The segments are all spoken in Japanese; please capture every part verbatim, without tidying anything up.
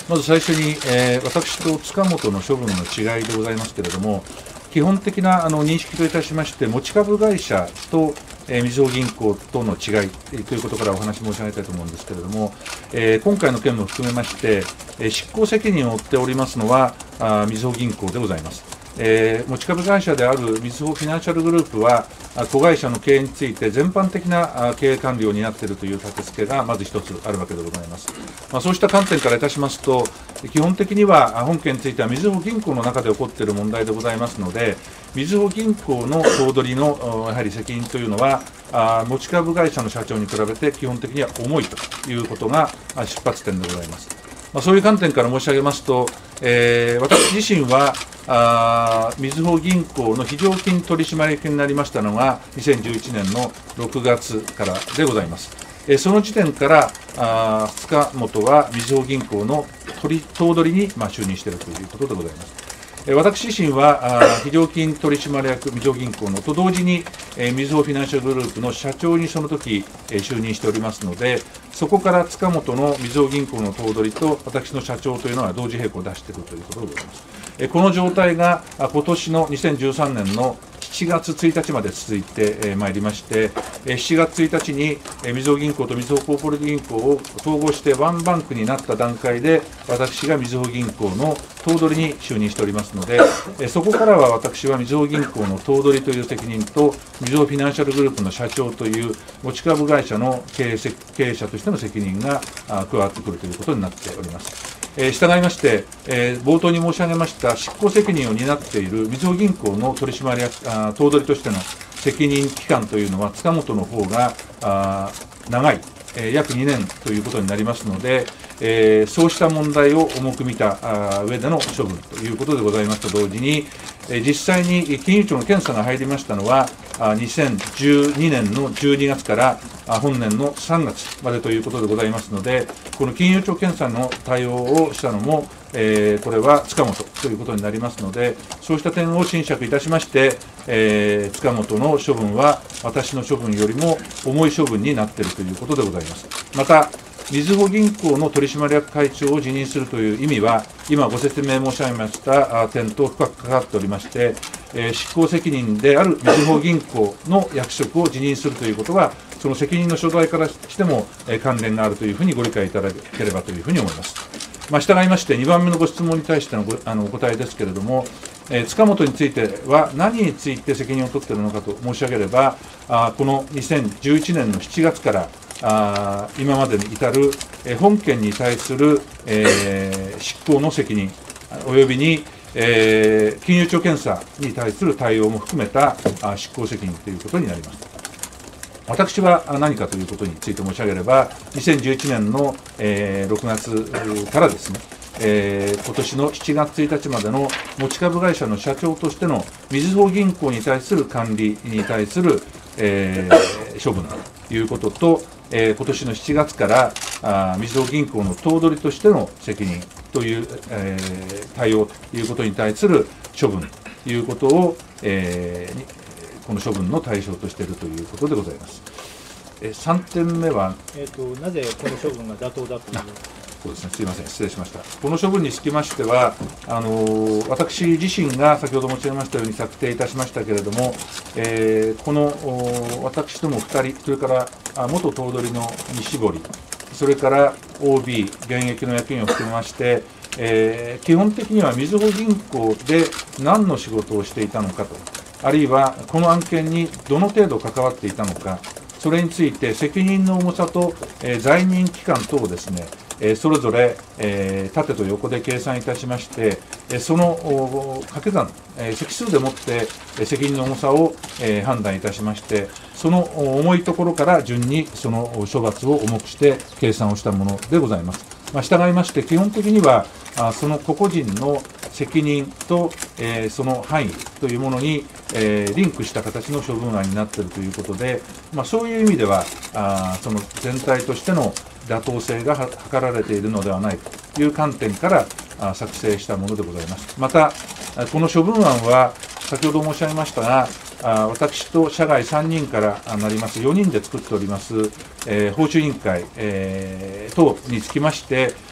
まず最初に、えー、私と塚本の処分の違いでございますけれども、基本的なあの認識といたしまして、持ち株会社と、えー、みずほ銀行との違いということからお話し申し上げたいと思うんですけれども、えー、今回の件も含めまして、えー、執行責任を負っておりますのは、みずほ銀行でございます。えー、持ち株会社であるみずほフィナンシャルグループは、子会社の経営について全般的な経営管理を担っているという立て付けがまず一つあるわけでございます。まあ、そうした観点からいたしますと、基本的には本件についてはみずほ銀行の中で起こっている問題でございますので、みずほ銀行の頭取のやはり責任というのは、持ち株会社の社長に比べて基本的には重いということが出発点でございます。まあ、そういう観点から申し上げますと、えー、私自身はみずほ銀行の非常勤取締役になりましたのがにせんじゅういちねんのろくがつからでございます。えー、その時点からあ塚本はみずほ銀行の取頭取に、まあ、就任しているということでございます。私自身は非常勤取締役みずほ銀行のと同時にみずほフィナンシャルグループの社長にその時就任しておりますので、そこから塚本のみずほ銀行の頭取と私の社長というのは同時並行出しているということでございます。この状態が今年のにせんじゅうさんねんのしちがつついたちまで続いてまいりまして、しちがつついたちにみずほ銀行とみずほコーポレート銀行を統合してワンバンクになった段階で、私がみずほ銀行の頭取に就任しておりますので、そこからは私はみずほ銀行の頭取という責任と、みずほフィナンシャルグループの社長という持ち株会社の経営経営者としての責任が加わってくるということになっております。えー、従いまして、えー、冒頭に申し上げました執行責任を担っているみずほ銀行の取締役あ頭取としての責任期間というのは、塚本の方があ長い、えー、約にねんということになりますので、えー、そうした問題を重く見たあ上での処分ということでございますと同時に、えー、実際に金融庁の検査が入りましたのは、あにせんじゅうにねんのじゅうにがつから本年のさんがつまでということでございますので、この金融庁検査の対応をしたのも、えー、これは塚本ということになりますので、そうした点を斟酌いたしまして、えー、塚本の処分は私の処分よりも重い処分になっているということでございます。またみずほ銀行の取締役会長を辞任するという意味は、今ご説明申し上げました点と深く関わっておりまして、えー、執行責任であるみずほ銀行の役職を辞任するということは、その責任の所在からしても、えー、関連があるというふうにご理解いただければというふうに思います。まあ、従いまして、にばんめのご質問に対しての ご, あのお答えですけれども、えー、塚本については何について責任を取っているのかと申し上げれば、あこのにせんじゅういちねんのしちがつからあ今までに至る、えー、本件に対する、えー、執行の責任およびに、えー、金融庁検査に対する対応も含めたあ執行責任ということになります。私は何かということについて申し上げれば、にせんじゅういちねんの、えー、ろくがつからですね、えー、今年のしちがつついたちまでの持ち株会社の社長としてのみずほ銀行に対する管理に対する、えー、処分ということと、えー、今年のしちがつからあみずほ銀行の頭取としての責任という、えー、対応ということに対する処分ということを、えーこの処分の対象としているということでございます。えさんてんめは、 えーと、なぜこの処分が妥当だという。 そうですね、すみません、失礼しました。この処分につきましては、あの私自身が先ほど申し上げましたように策定いたしましたけれども、えー、この私どもふたり、それから元頭取の西堀、それから オービー、現役の役員を含めまして、えー、基本的にはみずほ銀行で何の仕事をしていたのかと。あるいはこの案件にどの程度関わっていたのか、それについて責任の重さと、えー、在任期間等をですね、えー、それぞれ、えー、縦と横で計算いたしまして、えー、その掛け算、えー、積数でもって、えー、責任の重さを、えー、判断いたしまして、その重いところから順にその処罰を重くして計算をしたものでございます。まあ、従いまして、基本的にはあその個々人の責任と、えー、その範囲というものに、えー、リンクした形の処分案になっているということで、まあ、そういう意味ではあその全体としての妥当性が図られているのではないという観点からあ作成したものでございます。また、この処分案は先ほど申し上げましたが、あ私と社外さんにんからなりますよにんで作っております、えー、報酬委員会、えー、等につきまして、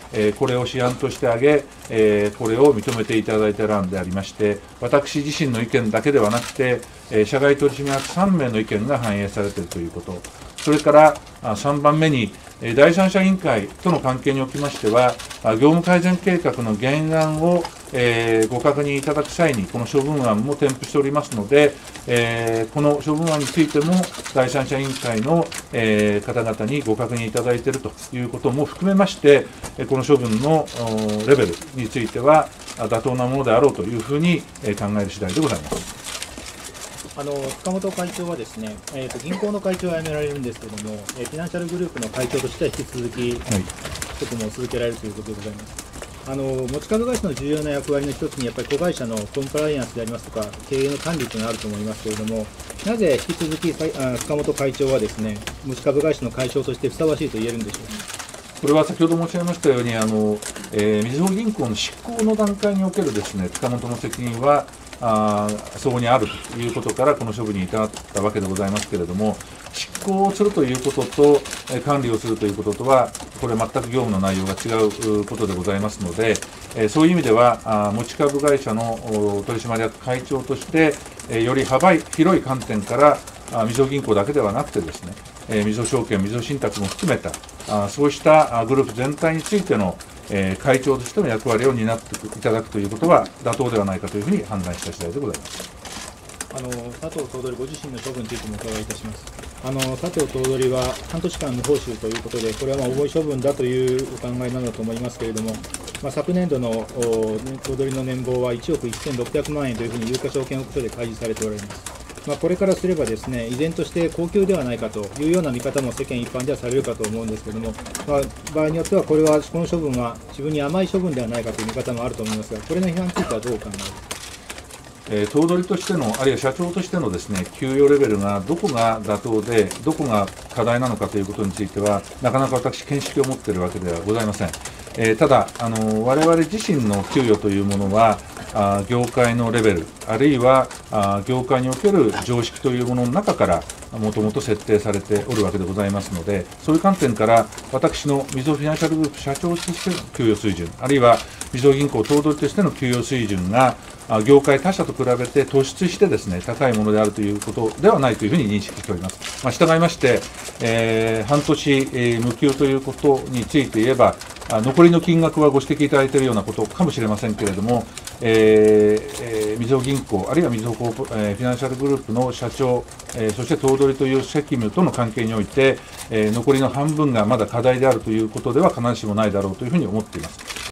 えー、これを試案として挙げ、えー、これを認めていただいた案でありまして、私自身の意見だけではなくて、えー、社外取締役さんめいの意見が反映されているということ、それからさんばんめに、第三者委員会との関係におきましては、業務改善計画の原案を、えー、ご確認いただく際に、この処分案も添付しておりますので、えー、この処分案についても、第三者委員会の、えー、方々にご確認いただいているということも含めまして、この処分のレベルについては、妥当なものであろうというふうに考える次第でございます。 あの塚本会長はですね、えーと、銀行の会長を辞められるんですけれども、えー、フィナンシャルグループの会長としては引き続き、はい、職務を続けられるということでございます。あの持ち株会社の重要な役割の一つに、やっぱり子会社のコンプライアンスでありますとか、経営の管理というのがあると思いますけれども、なぜ引き続き塚本会長はですね、持ち株会社の会長としてふさわしいと言えるんでしょうか。 これは先ほど申し上げましたように、あのえー、みずほ銀行の執行の段階におけるですね、塚本の責任は、あそこにあるということから、この処分に至ったわけでございますけれども、執行をするということと、え管理をするということとは、これ、全く業務の内容が違うことでございますので、えそういう意味では、あ持ち株会社の取締役会長として、えより幅広い観点から、みずほ銀行だけではなくてですね、えみずほ証券、みずほ信託も含めた、あそうしたグループ全体についての、えー、会長としての役割を担っていただくということは妥当ではないかというふうに判断した次第でございます。 あの佐藤頭取ご自身の処分についてもお伺いいたします。あの佐藤頭取は半年間無報酬ということで、これはまあ重い処分だというお考えなのだと思いますけれども、まあ、昨年度の頭取の年俸はいちおくせんろっぴゃくまんえんというふうに有価証券報告書で開示されておられます。まあ、これからすればですね、依然として高給ではないかというような見方も世間一般ではされるかと思うんですけれども、まあ、場合によってはこれはこの処分は自分に甘い処分ではないかという見方もあると思いますが、これの批判についてはどうお考えですか。 えー、頭取としての、あるいは社長としてのですね、給与レベルがどこが妥当で、どこが課題なのかということについては、なかなか私、見識を持っているわけではございません。えー、ただ、あの我々自身の給与というものは、あ業界のレベル、あるいはあ業界における常識というものの中から、もともと設定されておるわけでございますので、そういう観点から、私のみずほフィナンシャルグループ社長としての給与水準、あるいはみずほ銀行頭取としての給与水準が、業界他社と比べて突出してですね、高いものであるということではないというふうに認識しております。まあ、従いまして、えー、半年、えー、無給ということについて言えば、残りの金額はご指摘いただいているようなことかもしれませんけれども、えーえー、みずほ銀行、あるいはみずほコーポ、えー、フィナンシャルグループの社長、えー、そして頭取という責務との関係において、えー、残りの半分がまだ課題であるということでは必ずしもないだろうというふうに思っています。